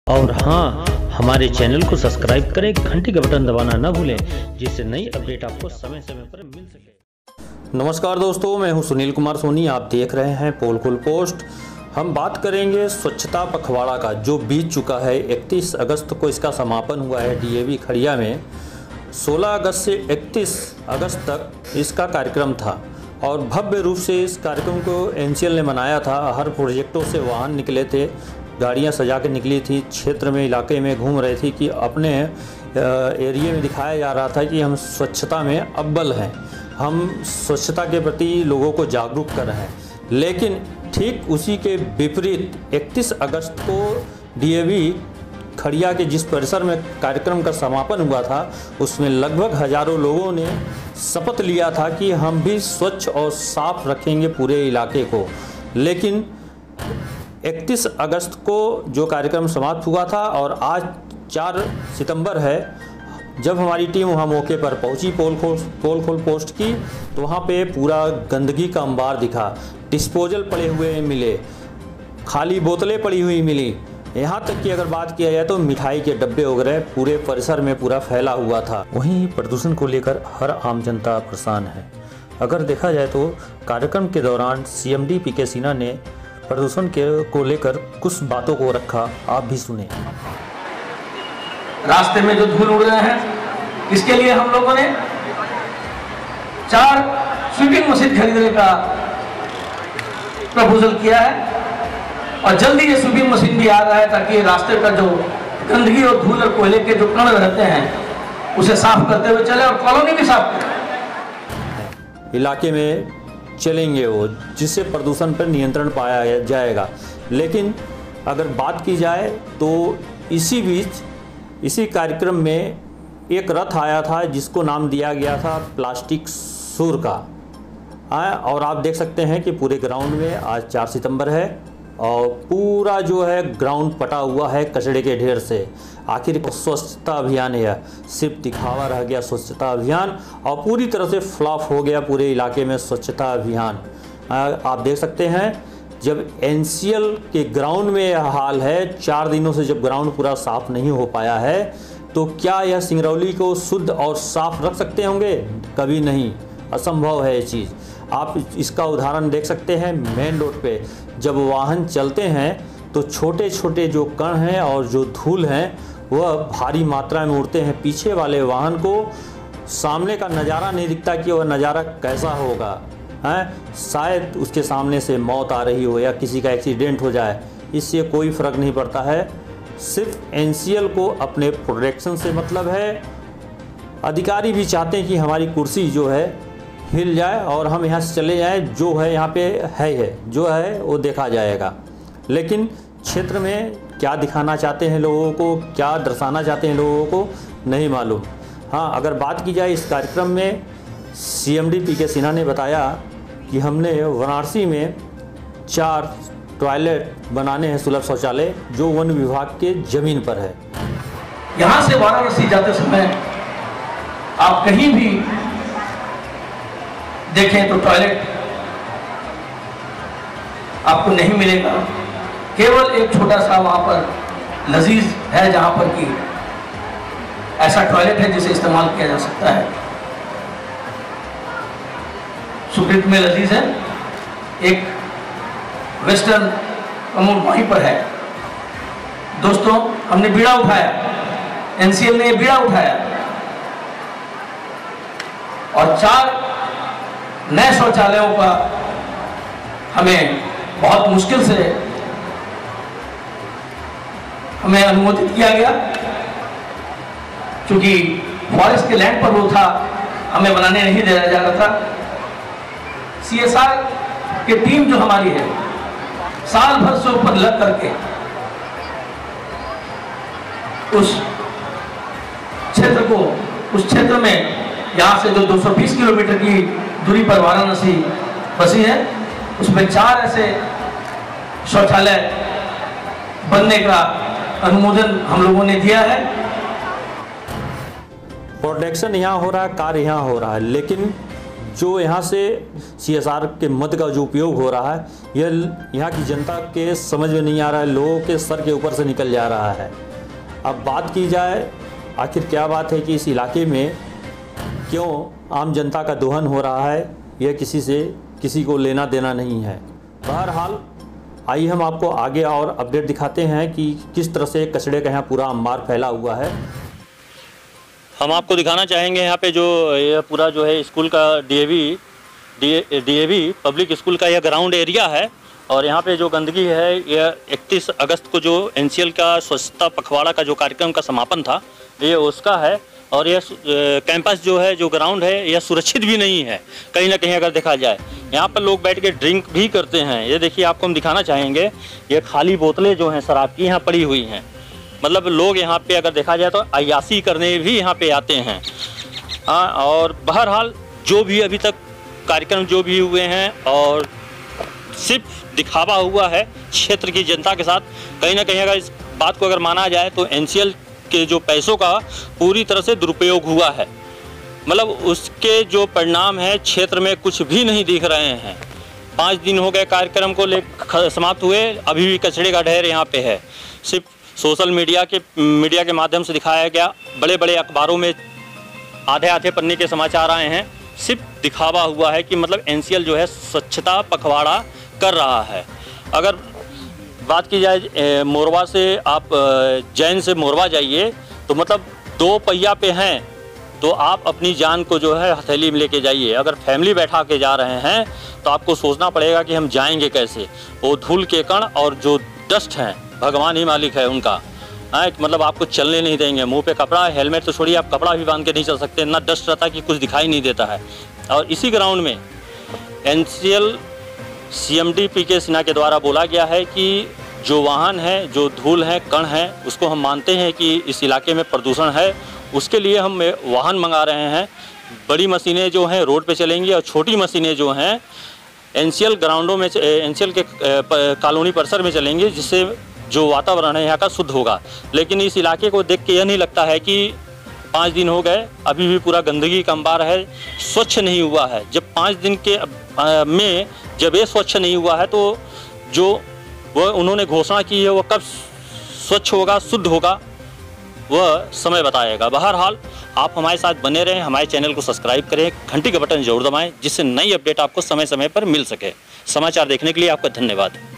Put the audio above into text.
और हाँ, हमारे चैनल को सब्सक्राइब करें, घंटी का बटन दबाना ना भूलें, जिससे नई अपडेट आपको समय समय पर मिल सके। नमस्कार दोस्तों, मैं हूं सुनील कुमार सोनी। आप देख रहे हैं पोलखोल पोस्ट। हम बात करेंगे स्वच्छता पखवाड़ा का, जो बीत चुका है। 31 अगस्त को इसका समापन हुआ है डीएवी खड़िया में। 16 अगस्त से 31 अगस्त तक इसका कार्यक्रम था और भव्य रूप से इस कार्यक्रम को एनसीएल ने मनाया था। हर प्रोजेक्टों से वाहन निकले थे, गाड़ियां सजा के निकली थी, क्षेत्र में इलाके में घूम रही थी कि अपने एरिया में दिखाया जा रहा था कि हम स्वच्छता में अव्वल हैं, हम स्वच्छता के प्रति लोगों को जागरूक कर रहे हैं। लेकिन ठीक उसी के विपरीत 31 अगस्त को डीएवी खड़िया के जिस परिसर में कार्यक्रम का समापन हुआ था, उसमें लगभग हजारों लोगों ने शपथ लिया था कि हम भी स्वच्छ और साफ रखेंगे पूरे इलाके को। लेकिन 31 अगस्त को जो कार्यक्रम समाप्त हुआ था और आज 4 सितंबर है, जब हमारी टीम वहाँ मौके पर पहुँची पोलखोल पोस्ट की, तो वहाँ पे पूरा गंदगी का अंबार दिखा। डिस्पोजल पड़े हुए मिले, खाली बोतलें पड़ी हुई मिली, यहाँ तक कि अगर बात किया जाए तो मिठाई के डब्बे वगैरह पूरे परिसर में पूरा फैला हुआ था। वहीं प्रदूषण को लेकर हर आम जनता परेशान है। अगर देखा जाए तो कार्यक्रम के दौरान सीएमडी पीके सिन्हा ने प्रदूषण को लेकर कुछ बातों को रखा, आप भी सुने। रास्ते में जो धूल उड़ रहे हैं, इसके लिए हम लोगों ने 4 स्वीपिंग मशीन खरीदने का प्रपोजल किया है और जल्दी ये स्वीपिंग मशीन भी आ रहा है, ताकि रास्ते का जो गंदगी और धूल और कोयले के जो कण रहते हैं उसे साफ करते हुए चले और कॉलोनी भी साफ करें। इलाके में चलेंगे वो, जिससे प्रदूषण पर नियंत्रण पाया जाएगा। लेकिन अगर बात की जाए तो इसी बीच इसी कार्यक्रम में एक रथ आया था जिसको नाम दिया गया था प्लास्टिक सूर का। और आप देख सकते हैं कि पूरे ग्राउंड में आज 4 सितंबर है और पूरा जो है ग्राउंड पटा हुआ है कचरे के ढेर से। आखिर स्वच्छता अभियान है, सिर्फ दिखावा रह गया स्वच्छता अभियान और पूरी तरह से फ्लॉप हो गया पूरे इलाके में स्वच्छता अभियान। आप देख सकते हैं जब एनसीएल के ग्राउंड में यह हाल है, 4 दिनों से जब ग्राउंड पूरा साफ नहीं हो पाया है, तो क्या यह सिंगरौली को शुद्ध और साफ रख सकते होंगे? कभी नहीं, असंभव है ये चीज़। आप इसका उदाहरण देख सकते हैं मेन रोड पे जब वाहन चलते हैं तो छोटे छोटे जो कण हैं और जो धूल हैं वह भारी मात्रा में उड़ते हैं। पीछे वाले वाहन को सामने का नज़ारा नहीं दिखता कि वह नज़ारा कैसा होगा, हैं? शायद उसके सामने से मौत आ रही हो या किसी का एक्सीडेंट हो जाए, इससे कोई फ़र्क नहीं पड़ता है। सिर्फ एनसीएल को अपने प्रोटेक्शन से मतलब है। अधिकारी भी चाहते हैं कि हमारी कुर्सी जो है हिल जाए और हम यहाँ से चले जाएं, जो है यहाँ पे है जो है वो देखा जाएगा। लेकिन क्षेत्र में क्या दिखाना चाहते हैं लोगों को, क्या दर्शाना चाहते हैं लोगों को, नहीं मालूम। हाँ, अगर बात की जाए इस कार्यक्रम में, सीएमडी पीके सिन्हा ने बताया कि हमने वाराणसी में 4 टॉयलेट बनाने हैं, सुलभ शौचालय, जो वन विभाग के ज़मीन पर है। यहाँ से वाराणसी जाते समय आप कहीं भी देखें तो टॉयलेट आपको नहीं मिलेगा। केवल एक छोटा सा वहां पर लजीज है जहां पर कि ऐसा टॉयलेट है जिसे इस्तेमाल किया जा सकता है। सुकृत में लजीज है, एक वेस्टर्न अमूल वहीं पर है। दोस्तों, हमने बीड़ा उठाया, एनसीएल ने बीड़ा उठाया और 4 नए शौचालयों का हमें बहुत मुश्किल से हमें अनुमोदित किया गया, क्योंकि फॉरेस्ट के लैंड पर वो था, हमें बनाने नहीं दिया जा रहा था। सीएसआर की टीम जो हमारी है, साल भर से ऊपर लग करके उस क्षेत्र में यहाँ से जो 220 किलोमीटर की दूरी पर वाराणसी बसी है, उसमें 4 ऐसे शौचालय बनने का अनुमोदन हम लोगों ने दिया है। प्रोटेक्शन यहाँ हो रहा है, कार्य यहाँ हो रहा है, लेकिन जो यहाँ से CSR के मद का जो उपयोग हो रहा है, यह यहाँ की जनता के समझ में नहीं आ रहा है, लोगों के सर के ऊपर से निकल जा रहा है। अब बात की जाए आखिर क्या बात है कि इस इलाके में क्यों आम जनता का दोहन हो रहा है, यह किसी को लेना देना नहीं है। बहरहाल आइए हम आपको आगे और अपडेट दिखाते हैं कि किस तरह से कचड़े का यहाँ पूरा अंबार फैला हुआ है। हम आपको दिखाना चाहेंगे यहाँ पे जो यह पूरा जो है स्कूल का DAV पब्लिक स्कूल का यह ग्राउंड एरिया है, और यहाँ पे जो गंदगी है, यह 31 अगस्त को जो NCL का स्वच्छता पखवाड़ा का जो कार्यक्रम का समापन था, ये उसका है। और यह कैंपस जो है, जो ग्राउंड है, यह सुरक्षित भी नहीं है कहीं ना कहीं अगर देखा जाए। यहाँ पर लोग बैठ के ड्रिंक भी करते हैं। ये देखिए, आपको हम दिखाना चाहेंगे, ये खाली बोतलें जो हैं शराब की यहाँ पड़ी हुई हैं। मतलब लोग यहाँ पे अगर देखा जाए तो अय्यासी करने भी यहाँ पे आते हैं। हाँ, और बहरहाल जो भी अभी तक कार्यक्रम जो भी हुए हैं, और सिर्फ दिखावा हुआ है क्षेत्र की जनता के साथ। कहीं ना कहीं अगर इस बात को अगर माना जाए तो NCL के जो पैसों का पूरी तरह से दुरुपयोग हुआ है। मतलब उसके जो परिणाम है क्षेत्र में कुछ भी नहीं दिख रहे हैं। 5 दिन हो गए कार्यक्रम को समाप्त हुए, अभी भी कचड़े का ढेर यहाँ पे है। सिर्फ सोशल मीडिया के माध्यम से दिखाया गया, बड़े बड़े अखबारों में आधे पन्ने के समाचार आए हैं। सिर्फ दिखावा हुआ है कि मतलब NCL जो है स्वच्छता पखवाड़ा कर रहा है। अगर बात की जाए मोरवा से, आप जैन से मोरवा जाइए तो मतलब 2 पहिया पे हैं तो आप अपनी जान को जो है हथेली में लेके जाइए। अगर फैमिली बैठा के जा रहे हैं तो आपको सोचना पड़ेगा कि हम जाएंगे कैसे। वो धूल के कण और जो डस्ट हैं, भगवान ही मालिक है उनका। मतलब आपको चलने नहीं देंगे। मुंह पे कपड़ा, हेलमेट तो छोड़िए, आप कपड़ा भी बांध के नहीं चल सकते, इतना डस्ट रहता है कि कुछ दिखाई नहीं देता है। और इसी ग्राउंड में NCL CMD PK सिन्हा के द्वारा बोला गया है कि जो वाहन है, जो धूल है, कण है, उसको हम मानते हैं कि इस इलाके में प्रदूषण है, उसके लिए हम वाहन मंगा रहे हैं। बड़ी मशीनें जो हैं रोड पे चलेंगी और छोटी मशीनें जो हैं NCL ग्राउंडों में, NCL के कॉलोनी परिसर में चलेंगी, जिससे जो वातावरण है यहाँ का शुद्ध होगा। लेकिन इस इलाके को देख के यह नहीं लगता है कि 5 दिन हो गए अभी भी पूरा गंदगी का अंबार है, स्वच्छ नहीं हुआ है। जब 5 दिन के में जब ये स्वच्छ नहीं हुआ है तो जो वह उन्होंने घोषणा की है, वह कब स्वच्छ होगा, शुद्ध होगा, वह समय बताएगा। बहरहाल आप हमारे साथ बने रहें, हमारे चैनल को सब्सक्राइब करें, घंटी का बटन जरूर दबाएं, जिससे नई अपडेट आपको समय समय पर मिल सके। समाचार देखने के लिए आपका धन्यवाद।